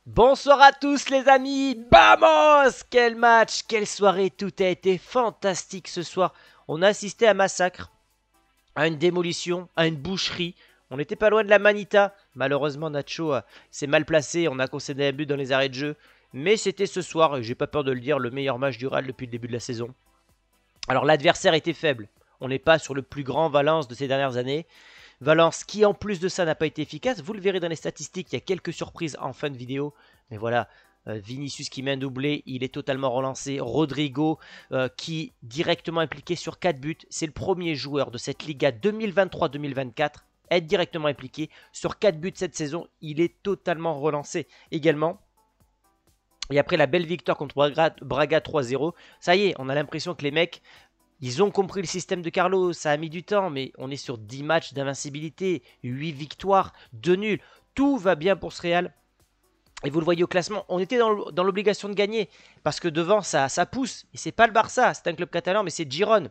Bonsoir à tous les amis, vamos! Quel match, quelle soirée, tout a été fantastique ce soir. On a assisté à un massacre, à une démolition, à une boucherie. On n'était pas loin de la manita. Malheureusement Nacho s'est mal placé, on a concédé un but dans les arrêts de jeu. Mais c'était ce soir, et j'ai pas peur de le dire, le meilleur match du Real depuis le début de la saison. Alors l'adversaire était faible, on n'est pas sur le plus grand Valence de ces dernières années. Valence qui en plus de ça n'a pas été efficace. Vous le verrez dans les statistiques, il y a quelques surprises en fin de vidéo. Mais voilà, Vinicius qui met un doublé, il est totalement relancé. Rodrigo qui directement impliqué sur 4 buts. C'est le premier joueur de cette Liga 2023-2024 à être directement impliqué sur 4 buts cette saison. Il est totalement relancé également. Et après la belle victoire contre Braga 3-0, ça y est, on a l'impression que les mecs... Ils ont compris le système de Carlos, ça a mis du temps, mais on est sur 10 matchs d'invincibilité, 8 victoires, 2 nuls. Tout va bien pour ce Real. Et vous le voyez au classement, on était dans l'obligation de gagner. Parce que devant, ça pousse. Et c'est pas le Barça, c'est un club catalan, mais c'est Girone.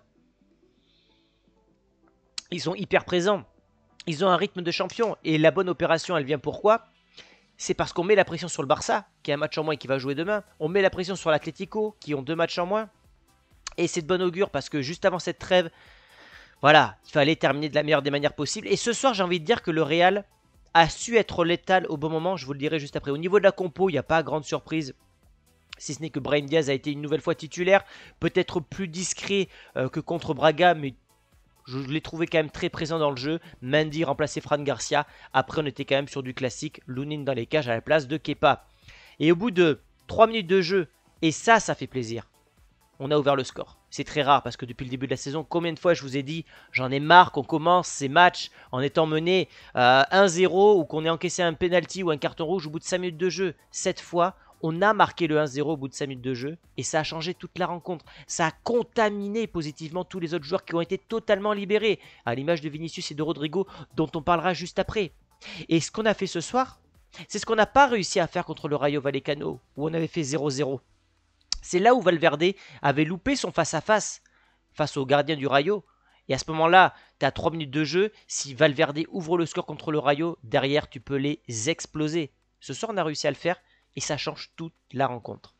Ils sont hyper présents. Ils ont un rythme de champion. Et la bonne opération, elle vient pourquoi? C'est parce qu'on met la pression sur le Barça, qui a un match en moins et qui va jouer demain. On met la pression sur l'Atlético, qui ont 2 matchs en moins. Et c'est de bon augure parce que juste avant cette trêve, voilà, il fallait terminer de la meilleure des manières possibles. Et ce soir, j'ai envie de dire que le Real a su être létal au bon moment. Je vous le dirai juste après. Au niveau de la compo, il n'y a pas grande surprise. Si ce n'est que Brahim Diaz a été une nouvelle fois titulaire. Peut-être plus discret que contre Braga, mais je l'ai trouvé quand même très présent dans le jeu. Mendy remplacé Fran Garcia. Après, on était quand même sur du classique. Lunin dans les cages à la place de Kepa. Et au bout de 3 minutes de jeu, et ça fait plaisir. On a ouvert le score. C'est très rare parce que depuis le début de la saison, combien de fois je vous ai dit, j'en ai marre qu'on commence ces matchs en étant mené 1-0 ou qu'on ait encaissé un penalty ou un carton rouge au bout de 5 minutes de jeu. Cette fois, on a marqué le 1-0 au bout de 5 minutes de jeu et ça a changé toute la rencontre. Ça a contaminé positivement tous les autres joueurs qui ont été totalement libérés, à l'image de Vinicius et de Rodrigo dont on parlera juste après. Et ce qu'on a fait ce soir, c'est ce qu'on n'a pas réussi à faire contre le Rayo Vallecano où on avait fait 0-0. C'est là où Valverde avait loupé son face-à-face face au gardien du Rayo. Et à ce moment-là, tu as 3 minutes de jeu. Si Valverde ouvre le score contre le Rayo, derrière, tu peux les exploser. Ce soir, on a réussi à le faire et ça change toute la rencontre.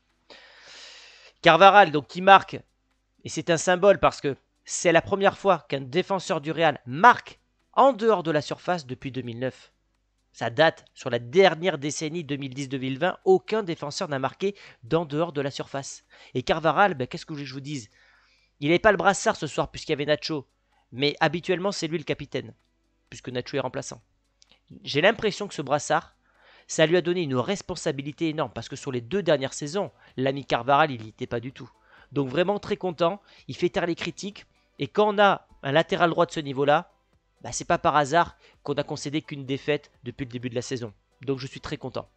Carvajal, donc, qui marque. Et c'est un symbole parce que c'est la première fois qu'un défenseur du Real marque en dehors de la surface depuis 2009. Ça date sur la dernière décennie 2010-2020. Aucun défenseur n'a marqué d'en dehors de la surface. Et Carvajal, qu'est-ce que je vous dise? Il n'avait pas le brassard ce soir puisqu'il y avait Nacho. Mais habituellement, c'est lui le capitaine. Puisque Nacho est remplaçant. J'ai l'impression que ce brassard, ça lui a donné une responsabilité énorme. Parce que sur les 2 dernières saisons, l'ami Carvajal, il n'y était pas du tout. Donc vraiment très content. Il fait taire les critiques. Et quand on a un latéral droit de ce niveau-là, c'est pas par hasard qu'on a concédé qu'une défaite depuis le début de la saison. Donc je suis très content.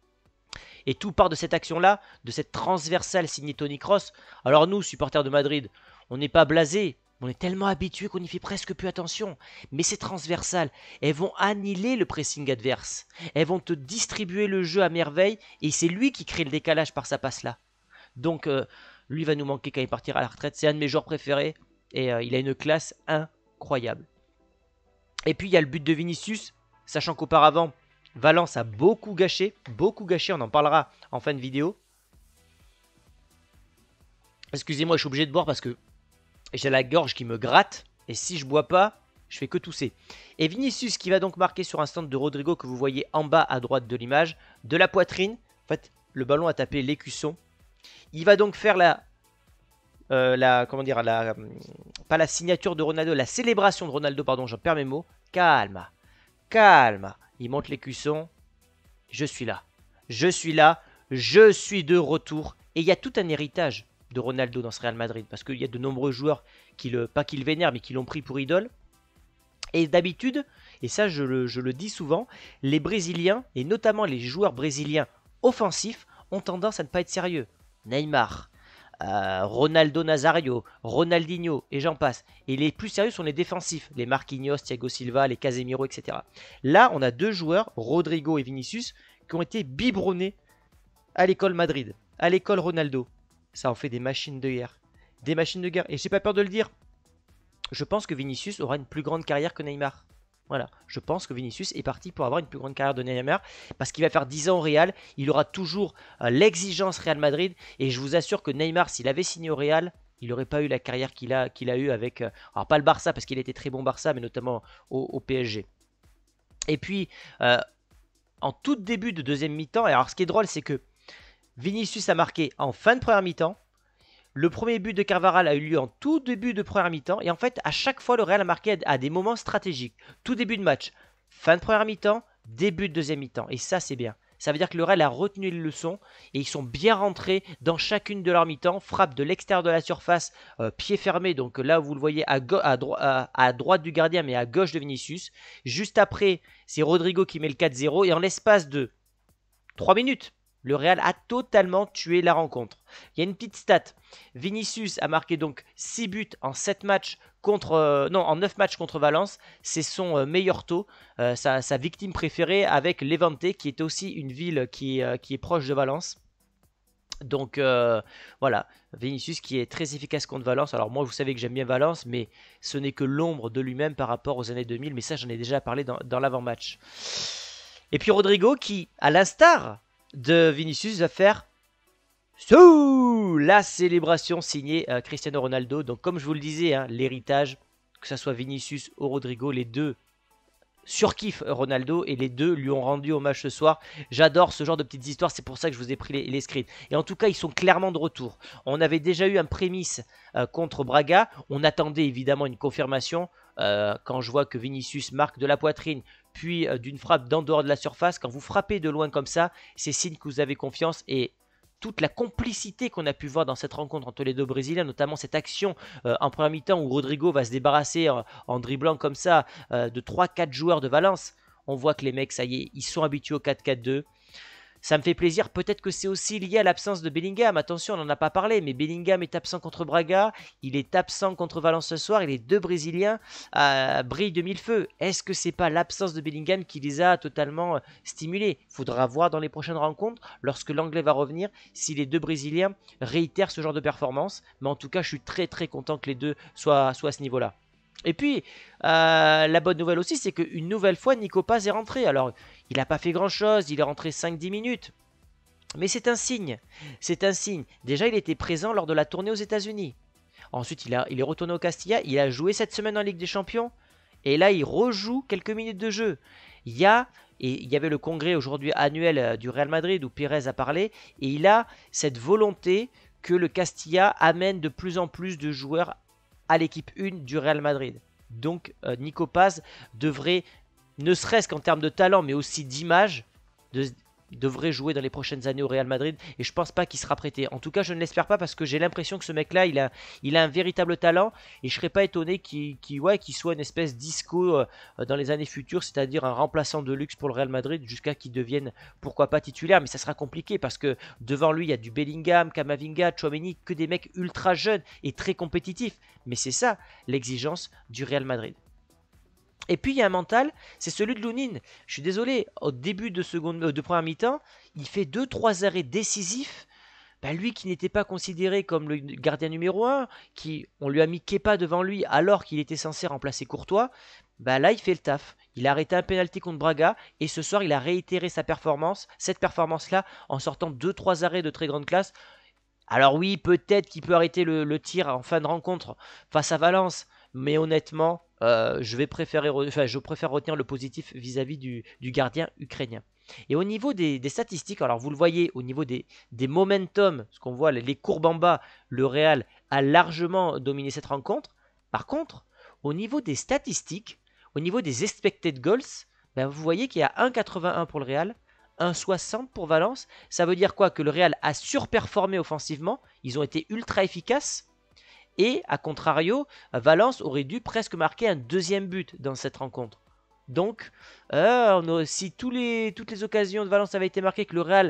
Et tout part de cette action-là, de cette transversale signée Toni Kroos. Alors nous, supporters de Madrid, on n'est pas blasés. On est tellement habitués qu'on n'y fait presque plus attention. Mais ces transversales, elles vont annihiler le pressing adverse. Elles vont te distribuer le jeu à merveille. Et c'est lui qui crée le décalage par sa passe-là. Donc lui va nous manquer quand il partira à la retraite. C'est un de mes joueurs préférés. Et il a une classe incroyable. Et puis il y a le but de Vinicius, sachant qu'auparavant, Valence a beaucoup gâché, on en parlera en fin de vidéo. Excusez-moi, je suis obligé de boire parce que j'ai la gorge qui me gratte, et si je bois pas, je fais que tousser. Et Vinicius qui va donc marquer sur un stand de Rodrigo que vous voyez en bas à droite de l'image, de la poitrine. En fait, le ballon a tapé l'écusson. Il va donc faire pas la signature de Ronaldo, la célébration de Ronaldo, pardon, j'en perds mes mots. Calme, calme. Il monte l'écusson. Je suis là. Je suis là. Je suis de retour. Et il y a tout un héritage de Ronaldo dans ce Real Madrid. Parce qu'il y a de nombreux joueurs pas qui le vénèrent, mais qui l'ont pris pour idole. Et d'habitude, et ça je le dis souvent, les Brésiliens, et notamment les joueurs brésiliens offensifs, ont tendance à ne pas être sérieux. Neymar, Ronaldo Nazario, Ronaldinho et j'en passe. Et les plus sérieux sont les défensifs, les Marquinhos, Thiago Silva, les Casemiro, etc. Là, on a 2 joueurs, Rodrigo et Vinicius, qui ont été biberonnés à l'école Madrid, à l'école Ronaldo. Ça en fait des machines de guerre. Des machines de guerre. Et j'ai pas peur de le dire. Je pense que Vinicius aura une plus grande carrière que Neymar. Voilà, je pense que Vinicius est parti pour avoir une plus grande carrière de Neymar parce qu'il va faire 10 ans au Real, il aura toujours l'exigence Real Madrid et je vous assure que Neymar, s'il avait signé au Real, il n'aurait pas eu la carrière qu'il a eu avec, alors pas le Barça parce qu'il était très bon Barça, mais notamment au PSG. Et puis, en tout début de deuxième mi-temps, alors ce qui est drôle, c'est que Vinicius a marqué en fin de première mi-temps. Le premier but de Carvajal a eu lieu en tout début de première mi-temps. Et en fait, à chaque fois, le Real a marqué à des moments stratégiques. Tout début de match, fin de première mi-temps, début de deuxième mi-temps. Et ça, c'est bien. Ça veut dire que le Real a retenu les leçons et ils sont bien rentrés dans chacune de leurs mi-temps. Frappe de l'extérieur de la surface, pied fermé. Donc là, vous le voyez à droite du gardien, mais à gauche de Vinicius. Juste après, c'est Rodrigo qui met le 4-0. Et en l'espace de 3 minutes, le Real a totalement tué la rencontre. Il y a une petite stat. Vinicius a marqué donc 6 buts en 7 matchs en 9 matchs contre Valence. C'est son meilleur taux. Sa victime préférée avec Levante, qui est aussi une ville qui est proche de Valence. Donc voilà, Vinicius qui est très efficace contre Valence. Alors moi, vous savez que j'aime bien Valence, mais ce n'est que l'ombre de lui-même par rapport aux années 2000. Mais ça, j'en ai déjà parlé dans l'avant-match. Et puis Rodrigo qui, à l'instar de Vinicius, va faire la célébration signée Cristiano Ronaldo. Donc comme je vous le disais, hein, l'héritage, que ce soit Vinicius ou Rodrigo, les deux surkiffent Ronaldo et les deux lui ont rendu hommage ce soir. J'adore ce genre de petites histoires, c'est pour ça que je vous ai pris les screens. Et en tout cas, ils sont clairement de retour. On avait déjà eu un prémisse contre Braga. On attendait évidemment une confirmation. Quand je vois que Vinicius marque de la poitrine, puis d'une frappe d'en dehors de la surface, quand vous frappez de loin comme ça, c'est signe que vous avez confiance. Et toute la complicité qu'on a pu voir dans cette rencontre entre les deux Brésiliens, notamment cette action en première mi-temps où Rodrigo va se débarrasser en dribblant comme ça de 3-4 joueurs de Valence. On voit que les mecs, ça y est, ils sont habitués au 4-4-2. Ça me fait plaisir. Peut-être que c'est aussi lié à l'absence de Bellingham. Attention, on n'en a pas parlé, mais Bellingham est absent contre Braga. Il est absent contre Valence ce soir. Et les deux Brésiliens brillent de mille feux. Est-ce que c'est pas l'absence de Bellingham qui les a totalement stimulés? Il faudra voir dans les prochaines rencontres, lorsque l'Anglais va revenir, si les deux Brésiliens réitèrent ce genre de performance. Mais en tout cas, je suis très très content que les deux soient à ce niveau-là. Et puis, la bonne nouvelle aussi, c'est qu'une nouvelle fois, Nico Paz est rentré. Alors, il n'a pas fait grand-chose, il est rentré 5-10 minutes. Mais c'est un signe. C'est un signe. Déjà, il était présent lors de la tournée aux États-Unis. Ensuite, il est retourné au Castilla. Il a joué cette semaine en Ligue des Champions. Et là, il rejoue quelques minutes de jeu. Il y avait le congrès aujourd'hui annuel du Real Madrid où Pérez a parlé. Et il a cette volonté que le Castilla amène de plus en plus de joueurs à l'équipe 1 du Real Madrid. Donc Nico Paz devrait, ne serait-ce qu'en termes de talent, mais aussi d'image, devrait jouer dans les prochaines années au Real Madrid. Et je pense pas qu'il sera prêté. En tout cas, je ne l'espère pas parce que j'ai l'impression que ce mec-là, il a un véritable talent. Et je serais pas étonné qu'il soit une espèce d'isco dans les années futures, c'est-à-dire un remplaçant de luxe pour le Real Madrid jusqu'à qu'il devienne, pourquoi pas, titulaire. Mais ça sera compliqué parce que devant lui, il y a du Bellingham, Camavinga, Tchouaméni, que des mecs ultra jeunes et très compétitifs. Mais c'est ça l'exigence du Real Madrid. Et puis il y a un mental, c'est celui de Lunin. Je suis désolé, au début de première mi-temps, il fait 2-3 arrêts décisifs. Lui qui n'était pas considéré comme le gardien numéro 1, on lui a mis Kepa devant lui alors qu'il était censé remplacer Courtois, là il fait le taf. Il a arrêté un penalty contre Braga et ce soir il a réitéré cette performance-là en sortant 2-3 arrêts de très grande classe. Alors oui, peut-être qu'il peut arrêter le tir en fin de rencontre face à Valence, mais honnêtement, je préfère retenir le positif vis-à-vis du gardien ukrainien. Et au niveau des statistiques, alors vous le voyez, au niveau des momentum, ce qu'on voit, les courbes en bas, le Real a largement dominé cette rencontre. Par contre, au niveau des statistiques, au niveau des expected goals, vous voyez qu'il y a 1,81 pour le Real, 1,60 pour Valence. Ça veut dire quoi? Que le Real a surperformé offensivement, ils ont été ultra efficaces. Et à contrario, Valence aurait dû presque marquer un deuxième but dans cette rencontre. Donc, si toutes les occasions de Valence avaient été marquées, que le Real,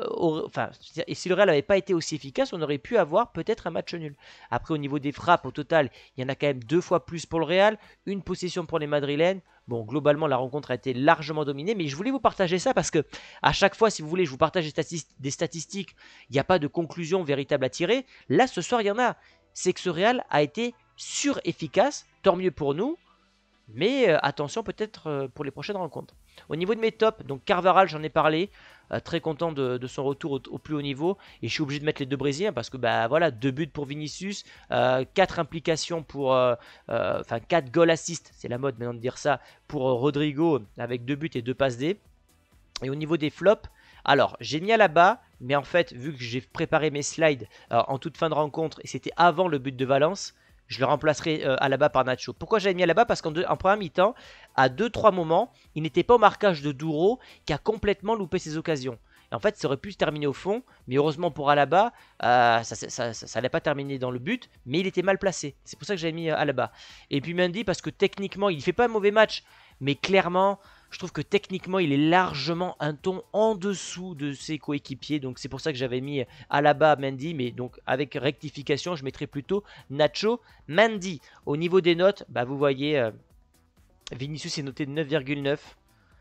et si le Real n'avait pas été aussi efficace, on aurait pu avoir peut-être un match nul. Après, au niveau des frappes, au total, il y en a quand même 2 fois plus pour le Real, une possession pour les Madrilènes. Bon, globalement, la rencontre a été largement dominée, mais je voulais vous partager ça parce que à chaque fois, si vous voulez, je vous partage des statistiques, il n'y a pas de conclusion véritable à tirer. Là, ce soir, il y en a. C'est que ce Real a été sur-efficace, tant mieux pour nous. Mais attention peut-être pour les prochaines rencontres. Au niveau de mes tops, donc Carvajal, j'en ai parlé. Très content de son retour au plus haut niveau. Et je suis obligé de mettre les deux Brésiliens parce que bah voilà, 2 buts pour Vinicius, 4 implications pour, enfin 4 goal assist, c'est la mode maintenant de dire ça, pour Rodrigo avec 2 buts et 2 passes D. Et au niveau des flops, alors j'ai mis Alaba, mais en fait vu que j'ai préparé mes slides en toute fin de rencontre et c'était avant le but de Valence, je le remplacerai Alaba par Nacho. Pourquoi j'avais mis Alaba? Parce qu'en première mi-temps, à 2-3 moments, il n'était pas au marquage de Douro qui a complètement loupé ses occasions. Et en fait, ça aurait pu se terminer au fond, mais heureusement pour Alaba, ça n'allait pas terminer dans le but, mais il était mal placé. C'est pour ça que j'avais mis Alaba. Et puis Mendy, parce que techniquement, il ne fait pas un mauvais match, mais clairement, je trouve que techniquement, il est largement un ton en dessous de ses coéquipiers. Donc c'est pour ça que j'avais mis Alaba, Mendy, mais donc avec rectification, je mettrais plutôt Nacho, Mendy. Au niveau des notes, bah, vous voyez, Vinicius est noté de 9,9.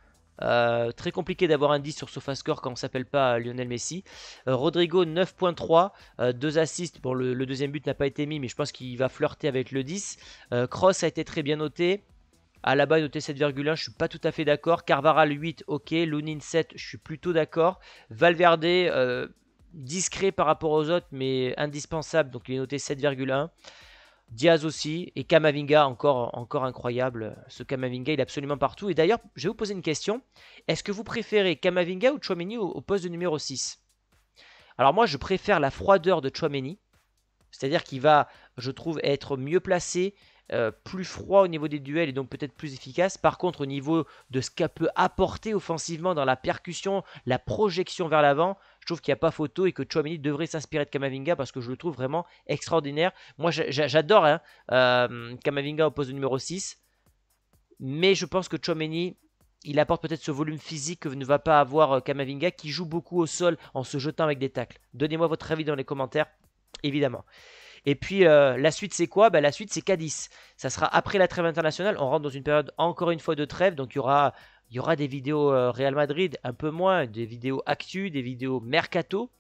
Très compliqué d'avoir un 10 sur SofaScore quand on ne s'appelle pas Lionel Messi. Rodrigo 9.3, 2 assists. Bon, le deuxième but n'a pas été mis, mais je pense qu'il va flirter avec le 10. Kroos a été très bien noté. Alaba noté 7,1, je suis pas tout à fait d'accord. Carvajal 8, ok. Lunin 7, je suis plutôt d'accord. Valverde, discret par rapport aux autres, mais indispensable, donc il est noté 7,1. Diaz aussi, et Camavinga encore incroyable. Ce Camavinga, il est absolument partout. Et d'ailleurs, je vais vous poser une question. Est-ce que vous préférez Camavinga ou Tchouaméni au poste de numéro 6? Alors moi, je préfère la froideur de Tchouaméni. C'est-à-dire qu'il va, je trouve, être mieux placé, plus froid au niveau des duels et donc peut-être plus efficace. Par contre, au niveau de ce qu'elle peut apporter offensivement dans la percussion, la projection vers l'avant, je trouve qu'il n'y a pas photo et que Tchouaméni devrait s'inspirer de Camavinga parce que je le trouve vraiment extraordinaire. Moi, j'adore hein, Camavinga au poste de numéro 6, mais je pense que Tchouaméni, il apporte peut-être ce volume physique que ne va pas avoir Camavinga qui joue beaucoup au sol en se jetant avec des tacles. Donnez-moi votre avis dans les commentaires, évidemment. Et puis la suite c'est quoi? La suite c'est Cadiz. Ça sera après la trêve internationale. On rentre dans une période encore une fois de trêve. Donc il y aura des vidéos Real Madrid, un peu moins, des vidéos actu, des vidéos mercato.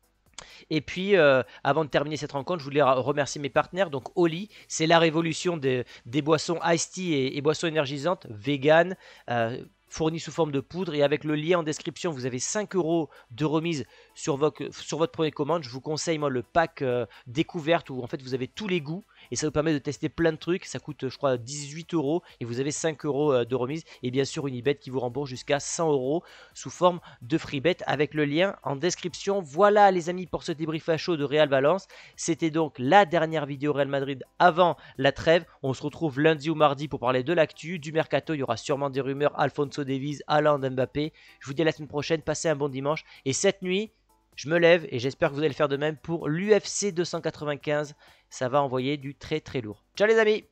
Et puis avant de terminer cette rencontre, je voulais remercier mes partenaires. Donc Oli, c'est la révolution des boissons iced tea et boissons énergisantes, vegan, fournies sous forme de poudre. Et avec le lien en description, vous avez 5 € de remise sur votre première commande. Je vous conseille moi le pack découverte où en fait vous avez tous les goûts et ça vous permet de tester plein de trucs. Ça coûte je crois 18 € et vous avez 5 € de remise. Et bien sûr une Unibet qui vous rembourse jusqu'à 100 € sous forme de free bet avec le lien en description. Voilà les amis pour ce débrief à chaud de Real Valence. C'était donc la dernière vidéo Real Madrid avant la trêve. On se retrouve lundi ou mardi pour parler de l'actu, du mercato. Il y aura sûrement des rumeurs Alphonso Davies, Haaland, Mbappé. Je vous dis à la semaine prochaine, passez un bon dimanche. Et cette nuit, je me lève et j'espère que vous allez le faire de même pour l'UFC 295. Ça va envoyer du très très lourd. Ciao les amis!